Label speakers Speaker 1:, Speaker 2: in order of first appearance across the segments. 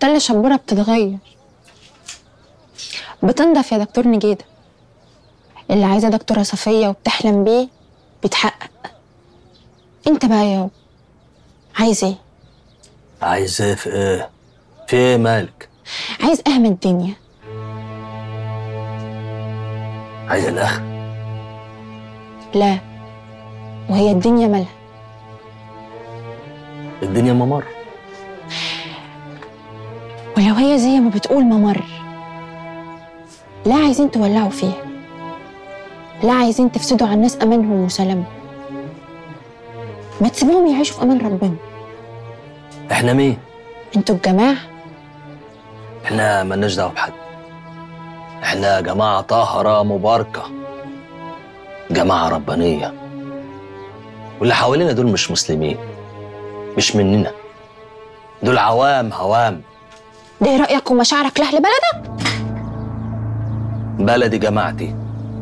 Speaker 1: كل شبورة بتتغير، بتنضف يا دكتور نجيدة. اللي عايزة دكتورة صفية وبتحلم بيه بيتحقق. انت بقى يابا عايز ايه؟
Speaker 2: عايز ايه في ايه؟ في ايه مالك؟
Speaker 1: عايز اهم الدنيا.
Speaker 2: عايز الاخر؟
Speaker 1: لا، وهي الدنيا مالها؟
Speaker 2: الدنيا ممر.
Speaker 1: ولو هي زي ما بتقول ممر، لا عايزين تولعوا فيها، لا عايزين تفسدوا على الناس امانهم وسلامهم. ما تسيبوهم يعيشوا في امان ربنا.
Speaker 2: احنا مين؟
Speaker 1: انتوا الجماعه.
Speaker 2: احنا مالناش دعوه بحد. احنا جماعه طاهره مباركه، جماعه ربانيه. واللي حوالينا دول مش مسلمين، مش مننا، دول عوام هوام.
Speaker 1: ده ايه رايك ومشاعرك لاهل بلدك؟
Speaker 2: بلدي جماعتي.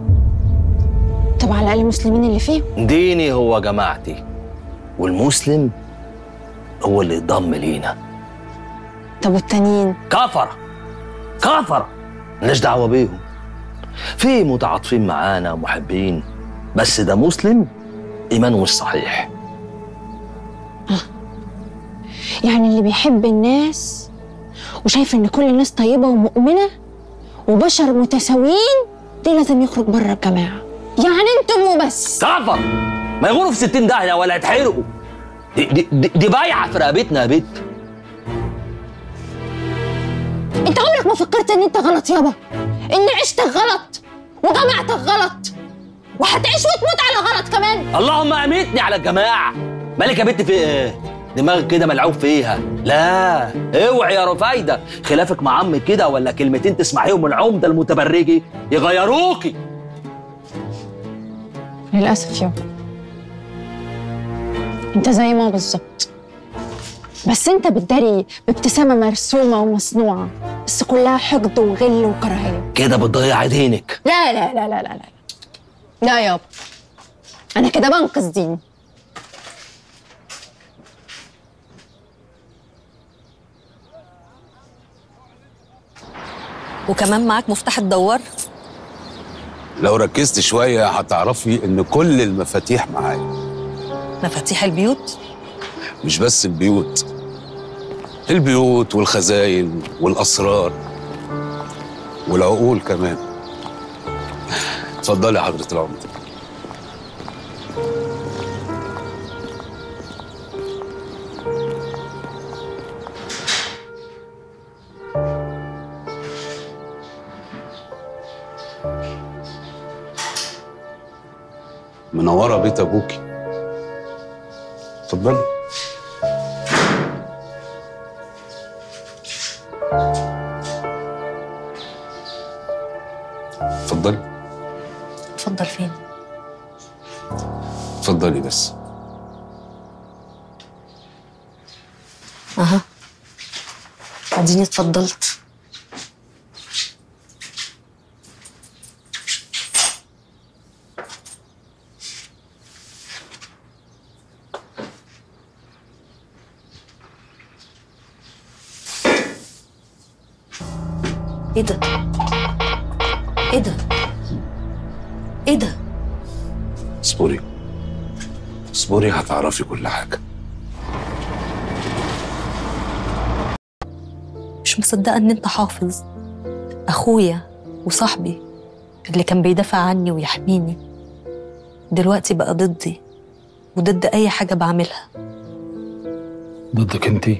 Speaker 1: طب على الاقل المسلمين اللي فيهم.
Speaker 2: ديني هو جماعتي، والمسلم هو اللي يضم لينا.
Speaker 1: طب والتانيين؟
Speaker 2: كفرة كفرة، مالناش دعوة بيهم. في متعاطفين معانا ومحبين، بس ده مسلم إيمانه مش صحيح.
Speaker 1: يعني اللي بيحب الناس وشايف ان كل الناس طيبة ومؤمنة وبشر متساويين، دي لازم يخرج بره الجماعة. يعني انتم وبس.
Speaker 2: كفر، ما يغوروا في 60 داهية ولا يتحرقوا. دي بايعة في رقبتنا يا بت.
Speaker 1: انت عمرك ما فكرت ان انت غلط يابا؟ ان عيشتك غلط وجماعتك غلط وهتعيش وتموت على غلط كمان.
Speaker 2: اللهم اميتني على الجماعة. مالك يا بت في ايه؟ دماغك كده ملعوب فيها. لا اوعي يا رفايدة، خلافك مع عمك كده ولا كلمتين تسمعيهم من العمدة المتبرجي يغيروكي.
Speaker 1: للأسف يابا انت زي ما بالظبط، بس انت بتداري بابتسامة مرسومة ومصنوعة، بس كلها حقد وغل وكراهية.
Speaker 2: كده بتضيع دينك.
Speaker 1: لا لا لا لا لا لا لا يابا، انا كده بنقذ ديني.
Speaker 3: وكمان معاك مفتاح الدوار؟
Speaker 4: لو ركزت شوية هتعرفي إن كل المفاتيح معايا.
Speaker 3: مفاتيح البيوت؟
Speaker 4: مش بس البيوت، البيوت والخزاين والأسرار والعقول كمان. اتفضلي يا حضرة العمدة. منورة بيت أبوكي. اتفضلي. اتفضلي.
Speaker 3: اتفضل فين؟
Speaker 4: اتفضلي بس.
Speaker 3: اها اديني اتفضلت. ايه ده؟ ايه ده؟ ايه ده؟
Speaker 4: اصبري اصبري هتعرفي كل حاجة.
Speaker 3: مش مصدقة ان انت حافظ، اخويا وصاحبي اللي كان بيدافع عني ويحميني، دلوقتي بقى ضدي وضد اي حاجة بعملها.
Speaker 5: ضدك انتي؟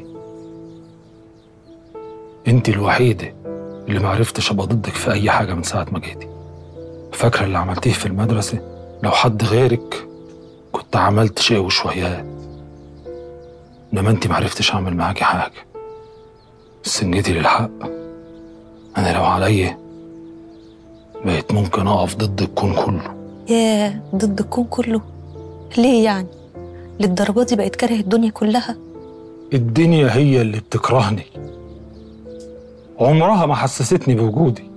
Speaker 5: انتي الوحيدة اللي معرفتش ابقى ضدك في اي حاجة من ساعة ما جيتي. فاكرة اللي عملتيه في المدرسة؟ لو حد غيرك كنت عملت شيء وشويات، انما انتي معرفتش اعمل معاكي حاجة. بس ان جيتي للحق، انا لو عليا بقيت ممكن اقف ضد الكون كله.
Speaker 3: ياه، ضد الكون كله؟ ليه يعني؟ للدرجة دي بقيت كاره الدنيا كلها؟
Speaker 5: الدنيا هي اللي بتكرهني، عمرها ما حسستني بوجودي.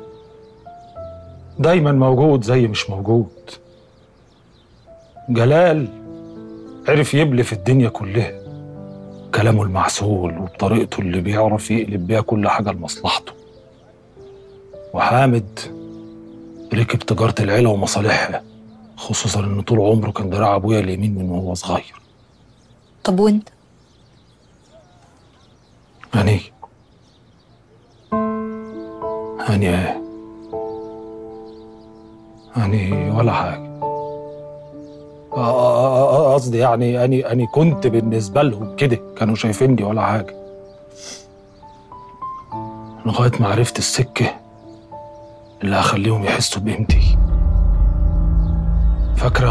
Speaker 5: دايما موجود زي مش موجود. جلال عرف يبلف الدنيا كلها، كلامه المعسول وبطريقته اللي بيعرف يقلب بيها كل حاجة لمصلحته. وحامد ركب تجارة العيلة ومصالحها، خصوصا إن طول عمره كان دراع أبويا اليمين من وهو صغير.
Speaker 3: طب وانت؟
Speaker 5: هاني ولا حاجة. قصدي يعني أني كنت بالنسبة لهم كده، كانوا شايفيني ولا حاجة، لغاية ما عرفت السكة اللي هخليهم يحسوا بقيمتي. فاكرة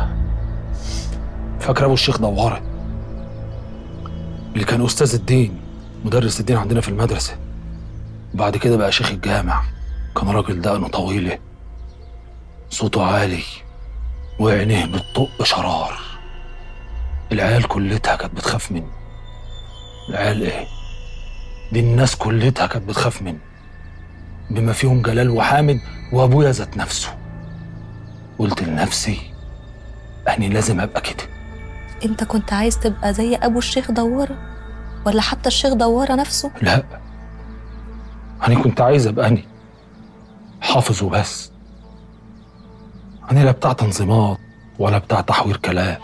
Speaker 5: أبو الشيخ دوارة اللي كان أستاذ الدين، مدرس الدين عندنا في المدرسة، وبعد كده بقى شيخ الجامع. كان راجل دقنه طويلة، صوته عالي، وعينيه بتطق شرار. العيال كلتها كانت بتخاف منه. العيال ايه دي؟ الناس كلتها كانت بتخاف منه، بما فيهم جلال وحامد وابويا ذات نفسه. قلت لنفسي أني لازم ابقى كده.
Speaker 3: انت كنت عايز تبقى زي ابو الشيخ دوارة ولا حتى الشيخ دوارة نفسه؟
Speaker 5: لا، أنا كنت عايز ابقى أني حافظ وبس. أنا لا بتاع تنظيمات ولا بتاع تحوير كلام.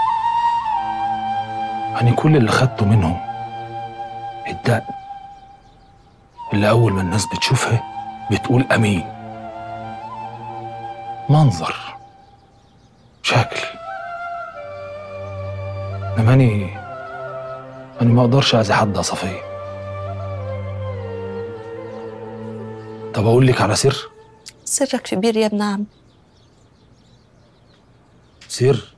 Speaker 5: أنا كل اللي خدته منهم الدقن اللي أول ما الناس بتشوفها بتقول أمين. منظر، شكل. إنما أنا ما أقدرش أذي حد يا صفية. طب أقول لك على سر؟
Speaker 3: سرك كبير يا ابن عم.
Speaker 5: سر؟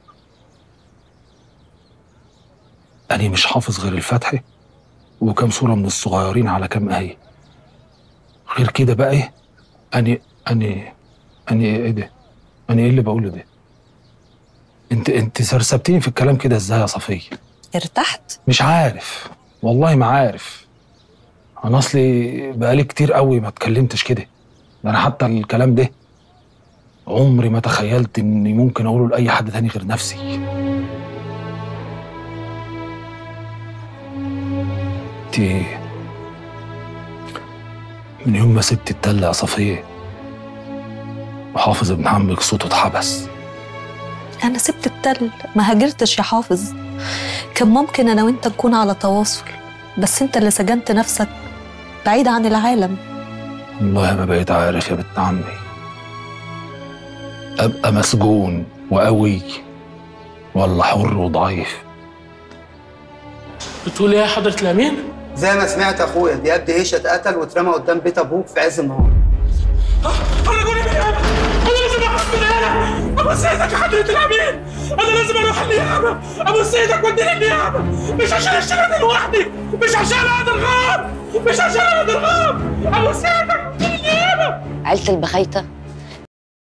Speaker 5: أنا مش حافظ غير الفاتحة وكم سورة من الصغيرين على كم آية. غير كده بقى إيه؟ أنا إيه ده؟ أنا إيه اللي بقوله ده؟ أنت سرسبتيني في الكلام كده إزاي يا صفية؟
Speaker 3: ارتحت؟
Speaker 5: مش عارف، والله ما عارف. أنا أصلي بقالي كتير قوي ما اتكلمتش كده. ده أنا حتى الكلام ده عمري ما تخيلت إني ممكن أقوله لأي حد تاني غير نفسي. أنت من يوم ما سبت التلة يا صفية وحافظ ابن عمك صوته اتحبس.
Speaker 3: انا سبت التل، ما هاجرتش يا حافظ. كان ممكن انا وانت نكون على تواصل، بس انت اللي سجنت نفسك بعيد عن العالم.
Speaker 5: والله ما بقيت عارف يا بنت عمي، ابقى مسجون وقوي ولا حر وضعيف.
Speaker 6: بتقول ايه يا حضرة الأمين؟
Speaker 7: زي ما سمعت اخويا، دياب هيشه اتقتل واترمى قدام بيت ابوك في عز النهار.
Speaker 6: خرجوني من هنا، انا لازم اخرج من هنا. ابو سيدك يا حضرة الأمين، انا لازم اروح النيابه. ابو سيدك وديني النيابه، مش عشان اشتغل دي لوحدي، مش عشان اقدر غاب، مش عشان اقدر غاب. ابو سيدك وديني النيابه.
Speaker 8: عيلة البخيتة